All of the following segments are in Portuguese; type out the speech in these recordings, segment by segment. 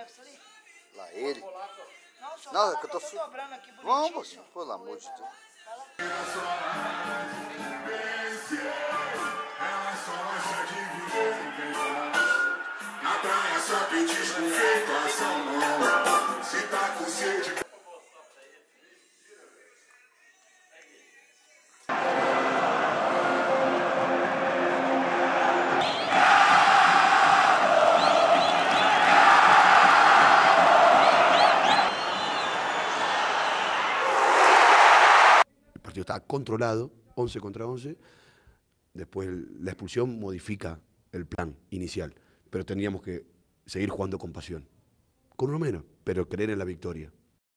Neves ali? Lá ele. Não, só Não, tá é que eu tô dobrando aqui bonitinho. Vamos, senhor. pelo amor de Deus. Vai lá. Ela só acha de viver em paz. Na praia só petisco feito a salmão. Se tá com sede. El partido estaba controlado, 11 contra 11. Después la expulsión modifica el plan inicial, pero teníamos que seguir jugando con pasión. Con uno menos, pero creer en la victoria.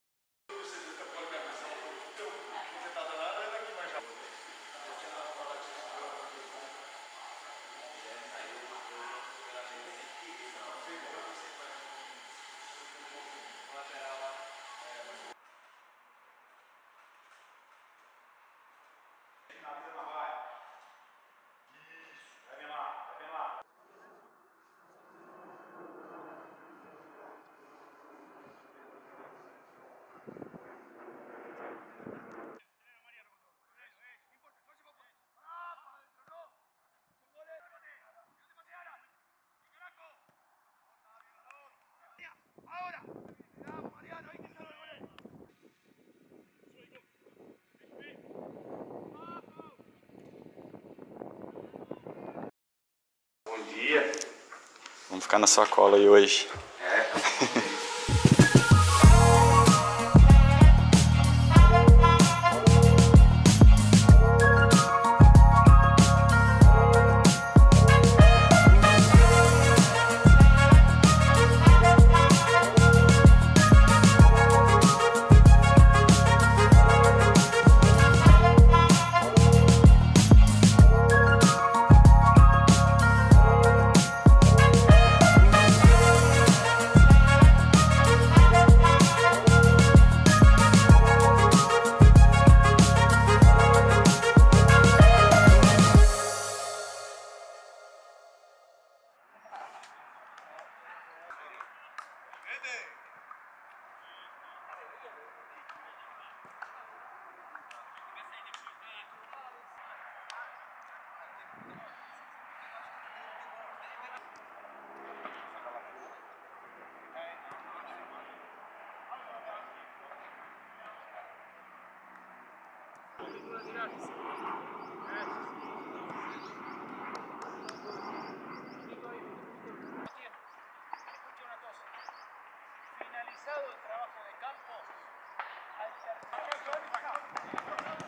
Bom dia. Vamos ficar na sua cola aí hoje. Finalizado el trabajo de campo, al tercer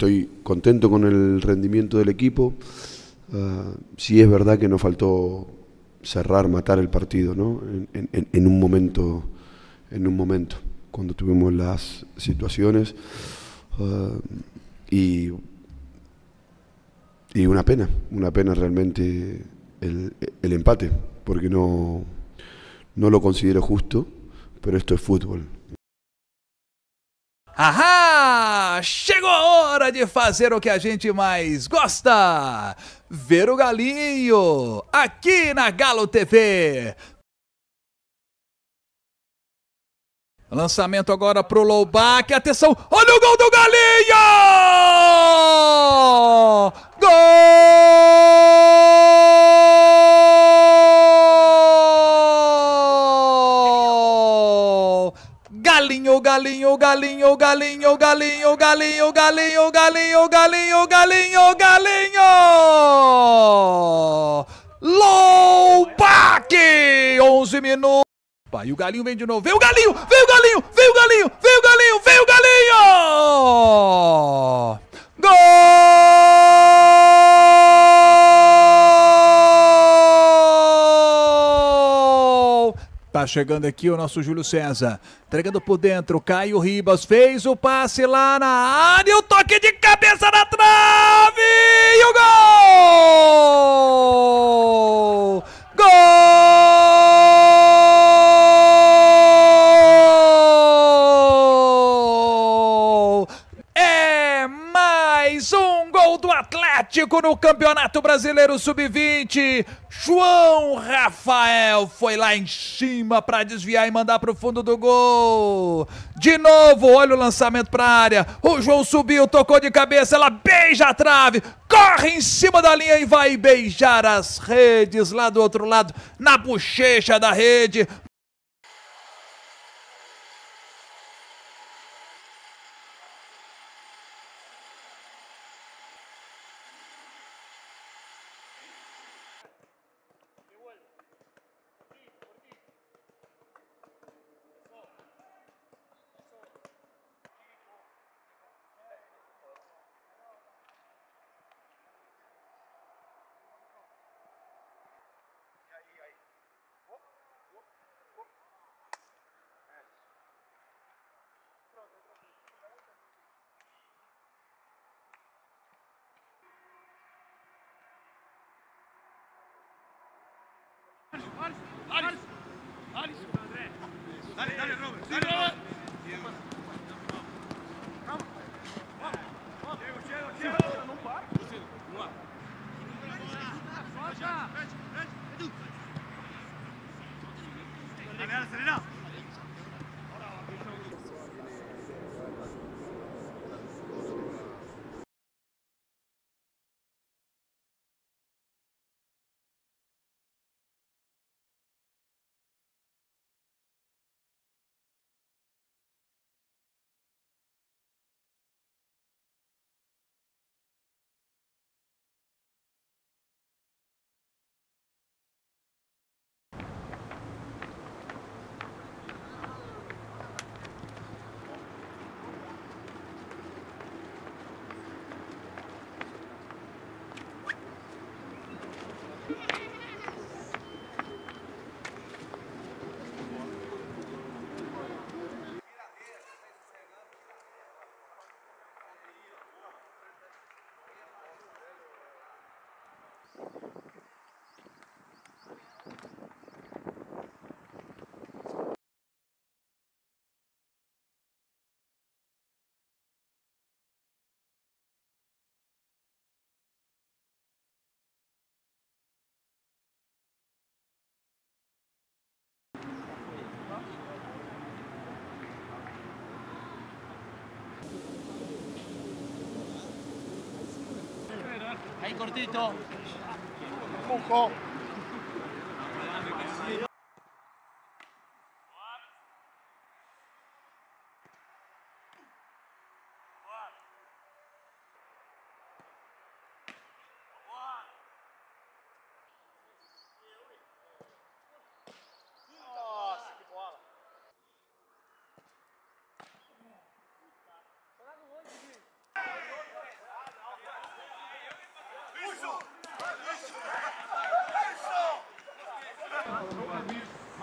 estoy contento con el rendimiento del equipo. Sí es verdad que nos faltó cerrar, matar el partido, ¿no? En un momento, cuando tuvimos las situaciones. Y una pena realmente el empate, porque no lo considero justo, pero esto es fútbol. Ahá! Chegou a hora de fazer o que a gente mais gosta! Ver o Galinho! Aqui na Galo TV! Lançamento agora pro Loubach. Atenção! Olha o gol do Galinho! Gol! Galinho, Galinho, Galinho, Galinho, Galinho, Galinho, Galinho, Galinho, Galinho, Galinho, Galinho! Loubach! 11 minutos. E o Galinho vem de novo. Vem o Galinho! Vem o Galinho! Vem o Galinho! Vem o Galinho! Vem o Galinho! Gol! Tá chegando aqui o nosso Júlio César. Entregando por dentro. Caio Ribas fez o passe lá na área. O toque de cabeça na trave! E o gol! Gol! É mais um gol do Atlético no Campeonato Brasileiro Sub-20. João Rafael foi lá em cima para desviar e mandar para o fundo do gol. De novo, olha o lançamento para a área. O João subiu, tocou de cabeça, ela beija a trave, corre em cima da linha e vai beijar as redes lá do outro lado, na bochecha da rede. Ahí cortito. Nossa, que bola.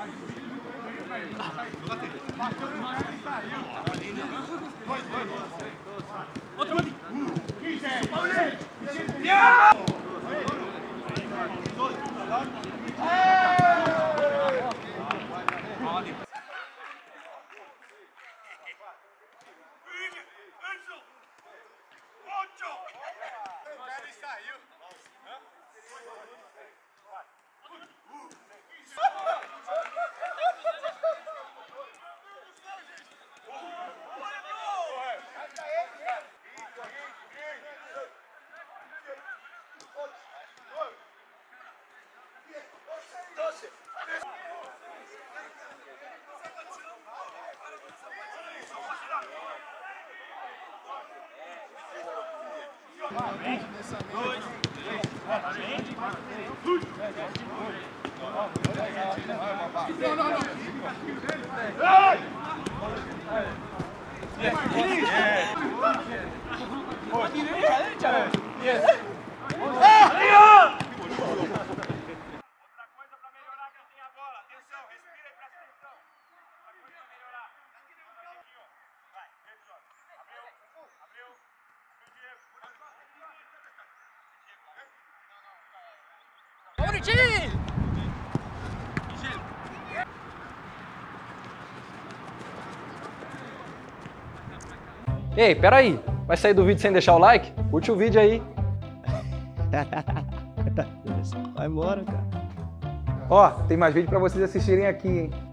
Ei, peraí. Vai sair do vídeo sem deixar o like? Curte o vídeo aí. Vai embora, cara. Ó, tem mais vídeo pra vocês assistirem aqui, hein?